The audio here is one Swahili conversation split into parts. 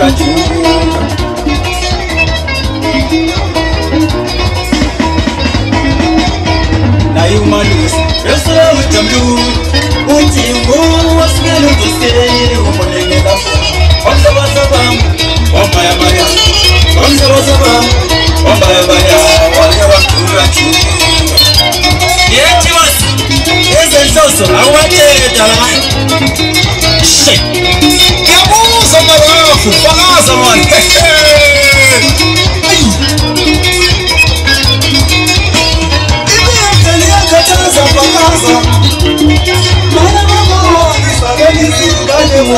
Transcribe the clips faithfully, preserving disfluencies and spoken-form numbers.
Na humanus, eu sou o Jamlu. O Timbu, o Spelo do Seu, o Monene da Fua. Onde você vai? Oh, Maia, Maia. Onde você vai? Oh, Maia, Maia. Olha a tua tua. E é que você? Esse é o seu sonho. Aonde está lá? Shit. Que abuso, maroto. Falaza, mano. Kataza pakaza Mana mama Isabeli zingane mo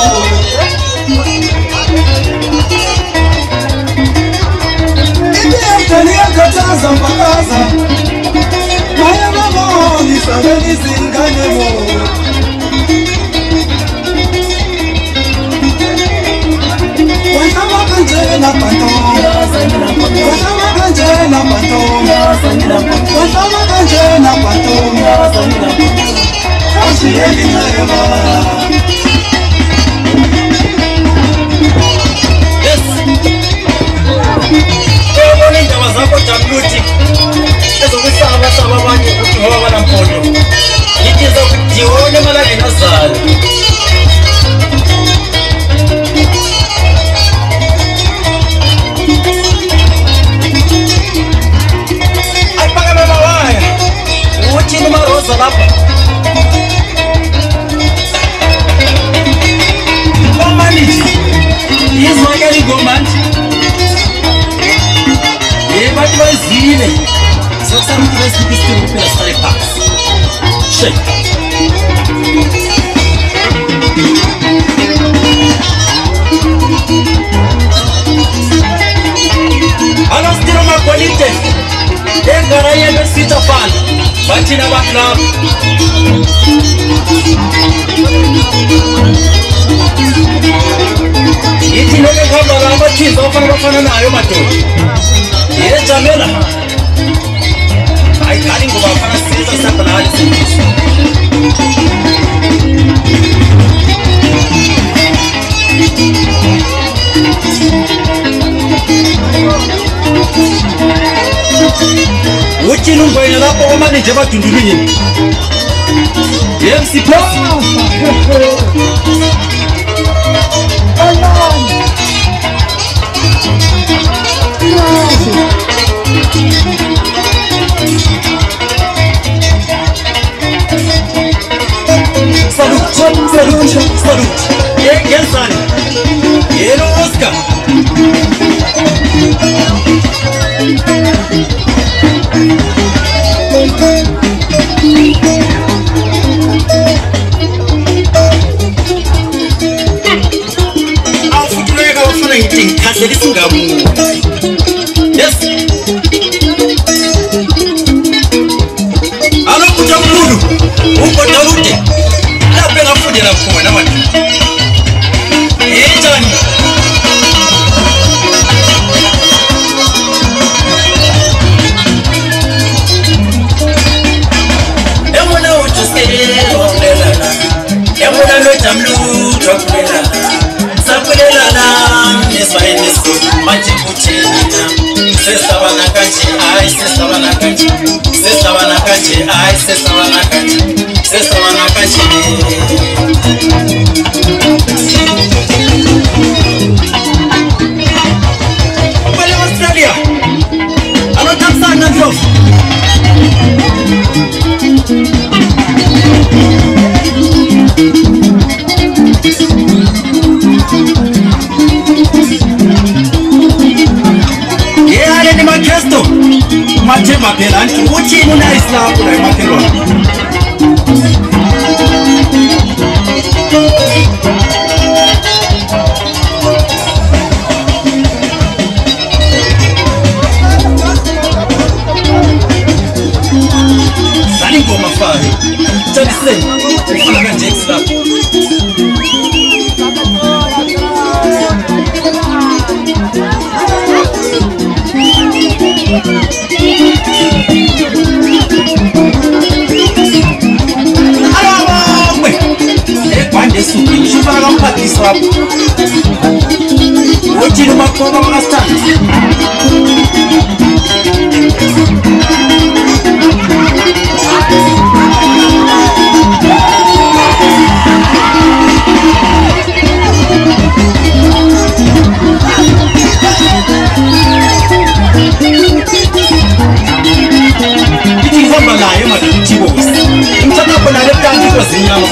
Ibi amtalia kataza pakaza Mana mama Isabeli zingane mo Wantama kanje na panto Wantama kanje na panto Wantama kanje na panto Ashi eli na yama Yes Ewa ninja wazako tabluti Ezo kusaba saba wanye kuti hawa wana mpono Ikiza kutione malali nazali Chini maroza lapa Gomaniti Izo akali gomanti Eba tuwazile Soksa mtu wezi kistiri upila stare paks Shake Alo stiro makwalite Engara yeme sita fan Batina baklap Iti noke kabla ramba chiza wafana wafana na ayo mato Ye jamela Ay kari ngo wafana siza sapa na hali sisi Uchi nungo ina lapo oma ni jeba tunduri yini M C Plus Salute, salute, salute Ye gelsani Ye no Oscar Afutulega wafana iti kaseli singamu Yes Alo kuja mludu Uko daute Lapena fude la kuwa na watu Ejani Emuna uchuse Wakulelana Emuna loja mludu Wakulelana Sakulelana Neswa enesko Machibuchenina Sesa wanakachi Ay sesa wanakachi Sesa wanakachi Ay sesa wanakachi Sesa wanakachi Pale Australia Alotamsa na ndofu Yale ni makesto Matema pelanti Uchi muna islamu na imakelwa Sali ngoma fari Chani sen Ufalaga Jake's rap Alabangwe Ekwande suki Shufalaga mpati rap uchiri makoma makastanda itihamba nayo madikutibosi mtakapona letangi kozinyama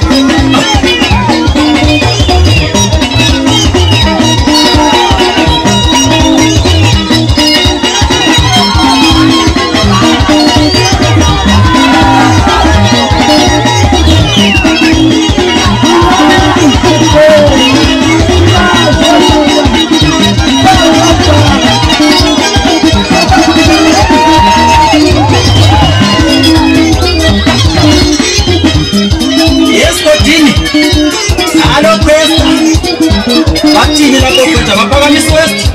Batini la bokweta bapaka Miss West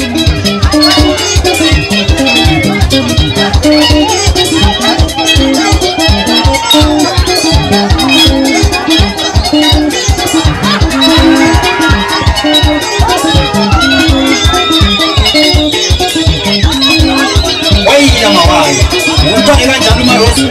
Waila mawaya Utangila njanu marosi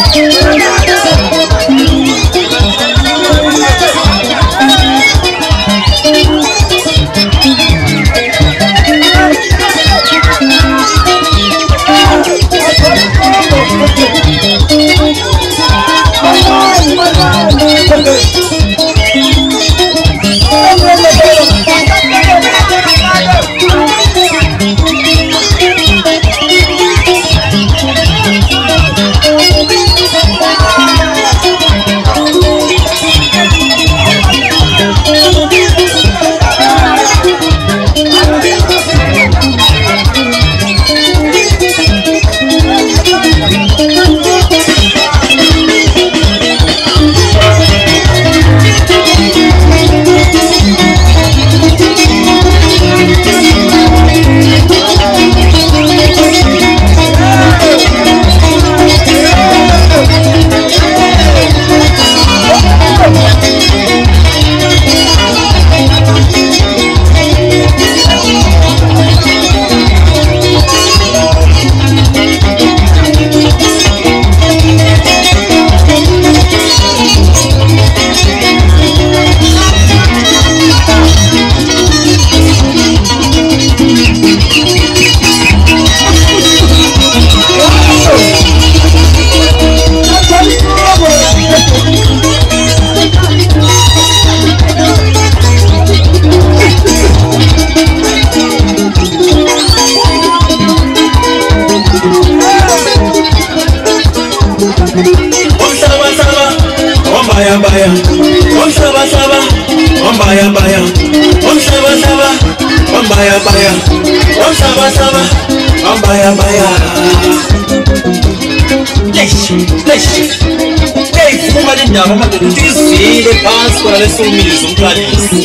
Para le sumiso un clarice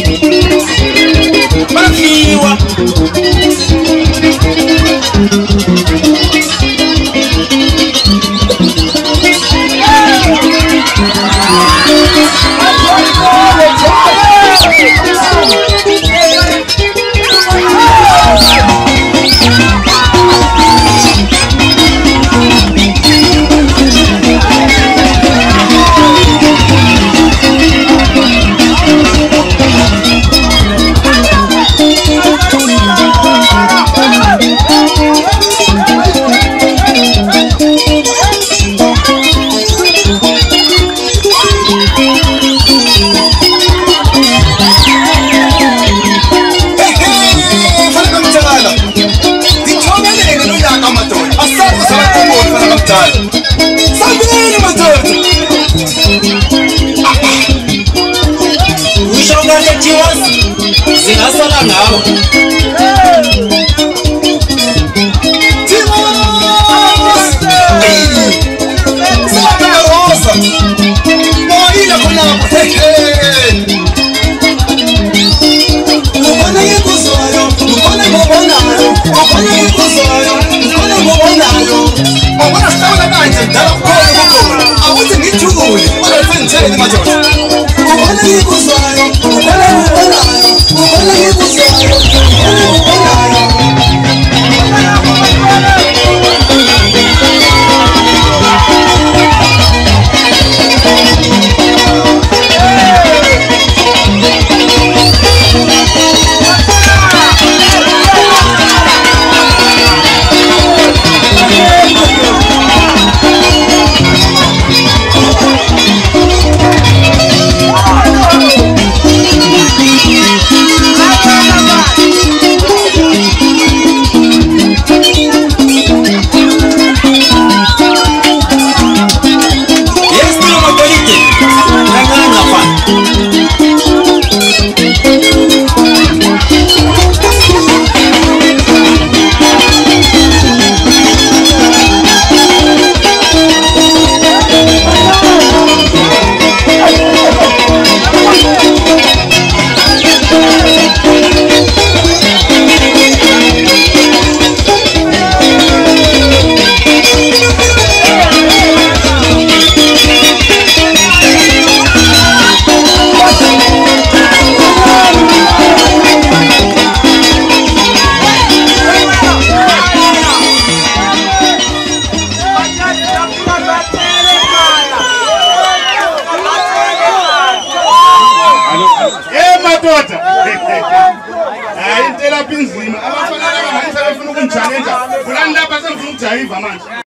Mafiwa Sinasala ngao What are you Eh madoda. Hayi intela pinzima abafana laba manje bafuna ukungichallenge. Kulani lapha sengifuna ukujayiva manje.